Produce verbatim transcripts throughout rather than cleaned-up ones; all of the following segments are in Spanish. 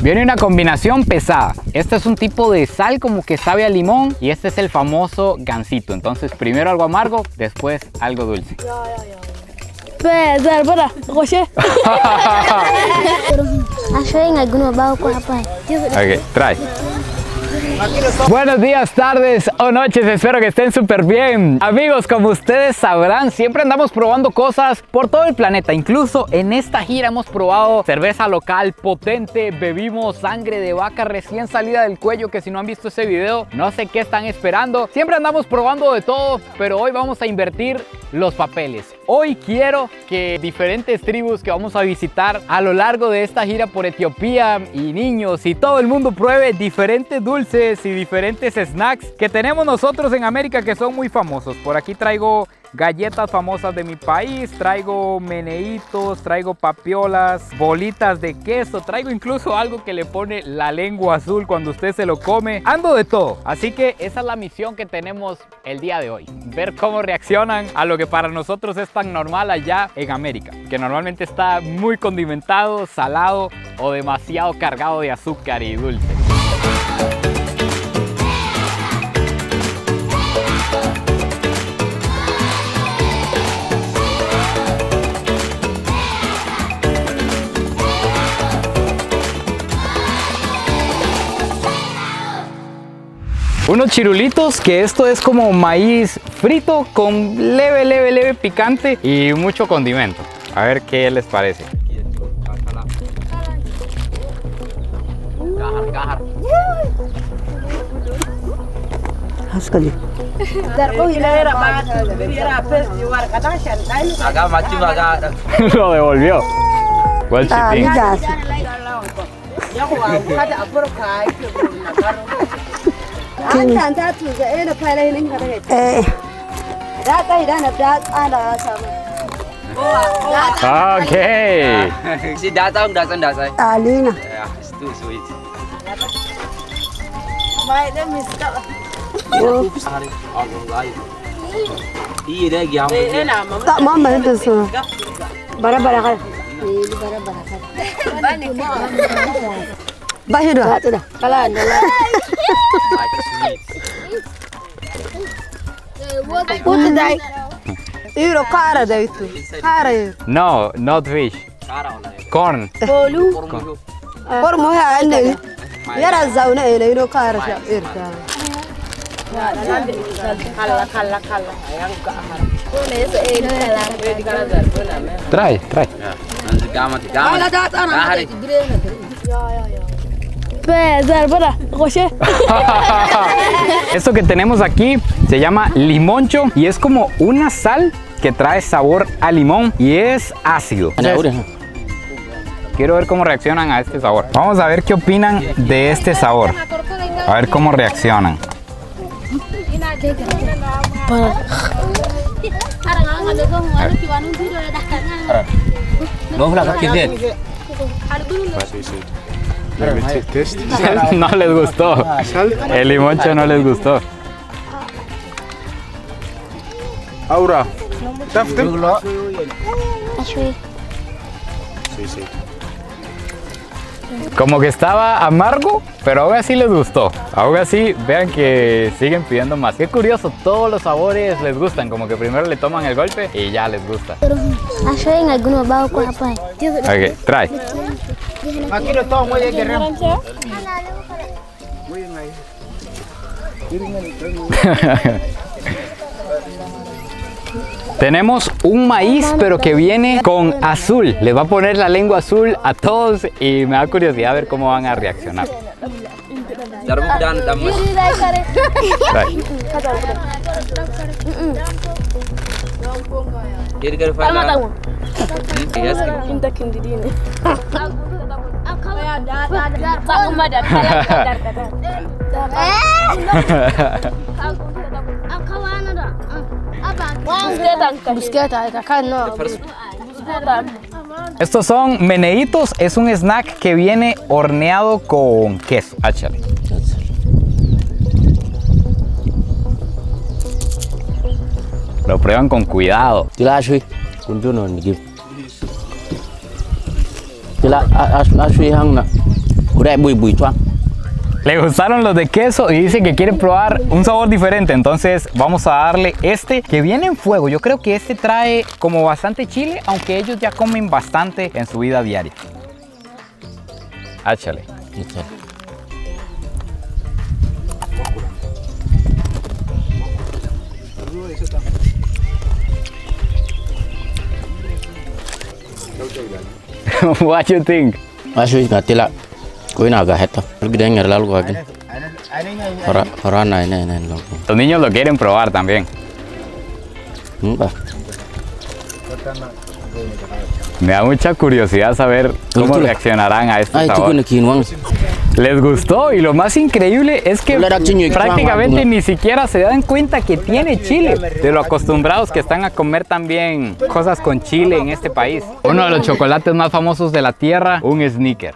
Viene una combinación pesada. Este es un tipo de sal como que sabe a limón y este es el famoso gansito. Entonces primero algo amargo, después algo dulce. Ok, trae. Buenos días, tardes o noches, espero que estén súper bien. Amigos, como ustedes sabrán, siempre andamos probando cosas por todo el planeta. Incluso en esta gira hemos probado cerveza local potente, bebimos sangre de vaca recién salida del cuello, que si no han visto ese video, no sé qué están esperando. Siempre andamos probando de todo, pero hoy vamos a invertir los papeles. Hoy quiero que diferentes tribus que vamos a visitar a lo largo de esta gira por Etiopía y niños y todo el mundo pruebe diferentes dulces y diferentes snacks que tenemos nosotros en América que son muy famosos. Por aquí traigo galletas famosas de mi país, traigo meneitos, traigo papiolas, bolitas de queso, traigo incluso algo que le pone la lengua azul cuando usted se lo come. Ando de todo, así que esa es la misión que tenemos el día de hoy, ver cómo reaccionan a lo que para nosotros es tan normal allá en América, que normalmente está muy condimentado, salado o demasiado cargado de azúcar y dulce. Unos chirulitos, que esto es como maíz frito con leve, leve, leve picante y mucho condimento. A ver qué les parece. Lo devolvió. ¿Cuál chitín? Okay. Si datang datang datang. Alina. Ya, itu sweet. My name is Kala. Hari aku lain. Iya deh, yang. Tak mau mana tu semua. Bara bara kan. Ini bara bara kan. Bahaya dah. Tak dah. Kalau anda lah. Put dai. Iro cara dah itu. Cara. No, not fish. Corn. Bolu. Corn mau ya anda. Yara zauna ele iro cara sha irta. Kalla kalla kalla. Yang ke ahar. Trae, trae. Gamat, gamat. Hari. Esto que tenemos aquí se llama limoncho y es como una sal que trae sabor a limón y es ácido. Quiero ver cómo reaccionan a este sabor. Vamos a ver qué opinan de este sabor. A ver cómo reaccionan. No les gustó. El limoncho no les gustó. Aura. Como que estaba amargo, pero aún así les gustó. Aún así, vean que siguen pidiendo más. Qué curioso, todos los sabores les gustan. Como que primero le toman el golpe y ya les gusta. Ok, trae. Aquí lo tomo, muy bien. Tenemos un maíz, pero que viene con azul. Les va a poner la lengua azul a todos y me da curiosidad ver cómo van a reaccionar. Estos son meneitos, es un snack que viene horneado con queso. Áchale. Lo prueban con cuidado. Udah bui bui chuang. Le gustaron los de queso y dice que quiere probar un sabor diferente, entonces vamos a darle este que viene en fuego. Yo creo que este trae como bastante chile, aunque ellos ya comen bastante en su vida diaria. Áchale. What you think? Asyik ngerti lah. Kau ini agak heto. Pergi dengar lalu lagi. Orang orang naik naik naik lalu. Los niños lo quieren probar también. Enggak. Me da mucha curiosidad saber cómo reaccionarán a este Ay, tú sabor. kena kinuang. Les gustó y lo más increíble es que prácticamente ni siquiera se dan cuenta que tiene chile, de lo acostumbrados que están a comer también cosas con chile en este país. Uno de los chocolates más famosos de la tierra, un Snicker.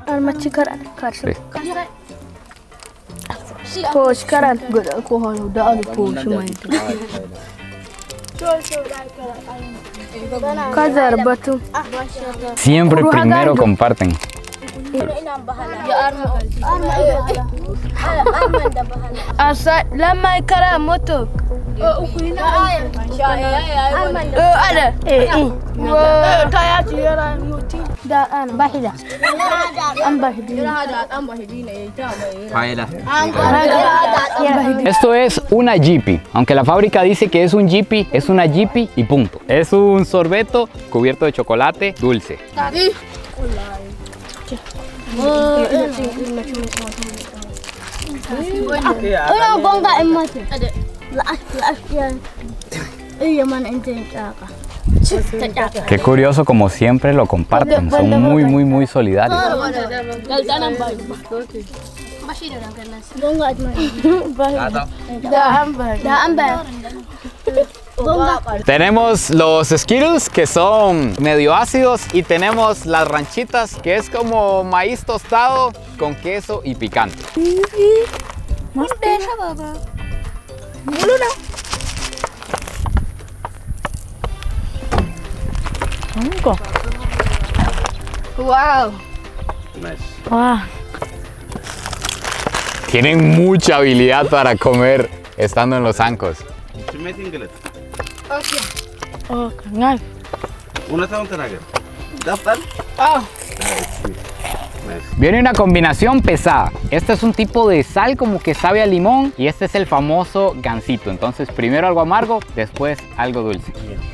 Siempre primero comparten. Asa lama kara moto. Ada. Eh eh. Kaya tiyara muti. Da an bahida. An bahida. Faedah. Esto es una Jippy, aunque la fábrica dice que es un Jippy, es una Jippy y punto. Es un sorbeto cubierto de chocolate dulce. Una bomba en mate. Laas laas yan. Iya man ente chaka. Qué curioso, como siempre lo comparten, son muy muy muy solidarios. Tenemos los Skittles, que son medio ácidos, y tenemos las ranchitas, que es como maíz tostado con queso y picante. Wow. Wow. Tienen mucha habilidad para comer estando en los zancos. Viene una combinación pesada. Este es un tipo de sal como que sabe a limón, y este es el famoso gansito. Entonces primero algo amargo, después algo dulce.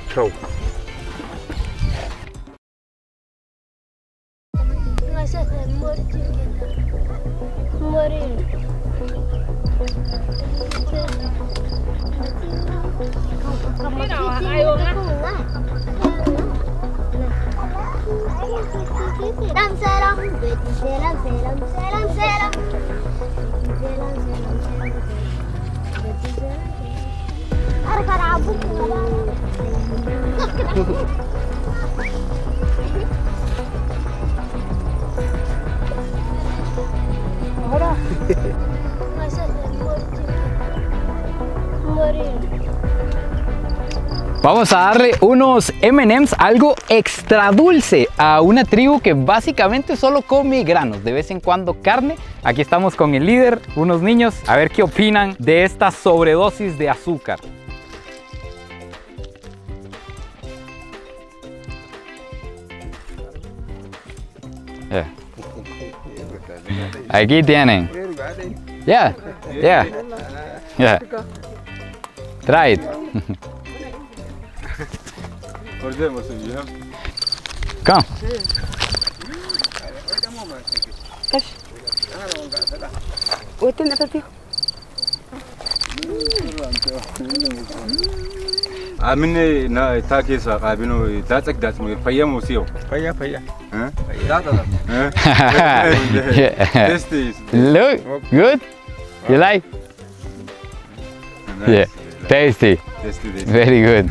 Vamos a darle unos eme and eme's, algo extra dulce, a una tribu que básicamente solo come granos, de vez en cuando carne. Aquí estamos con el líder, unos niños, a ver qué opinan de esta sobredosis de azúcar. Yeah. Aquí tienen. Yeah, yeah, yeah. Try it. Come. Amine na take sa kabino da tsak da mu fayya mu siyo. Fayya fayya. Eh? Da da. Eh? Tasty. Look, good. You like? Yeah. Tasty. Tasty. Very good.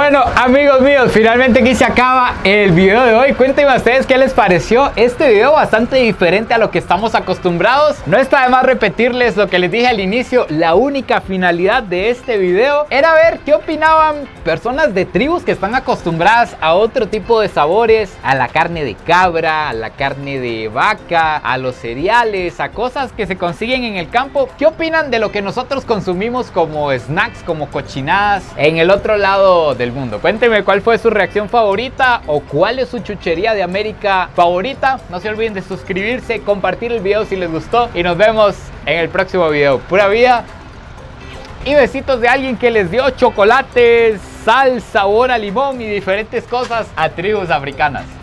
bueno, amigos míos, finalmente aquí se acaba el video de hoy. Cuéntenme a ustedes qué les pareció este video, bastante diferente a lo que estamos acostumbrados. No está de más repetirles lo que les dije al inicio. La única finalidad de este video era ver qué opinaban personas de tribus que están acostumbradas a otro tipo de sabores, a la carne de cabra, a la carne de vaca, a los cereales, a cosas que se consiguen en el campo. ¿Qué opinan de lo que nosotros consumimos como snacks, como cochinadas en el otro lado del mundo? Cuéntenme cuál fue su reacción favorita o cuál es su chuchería de América favorita. No se olviden de suscribirse, compartir el video si les gustó y nos vemos en el próximo video. Pura vida y besitos de alguien que les dio chocolates, sal, sabor a limón y diferentes cosas a tribus africanas.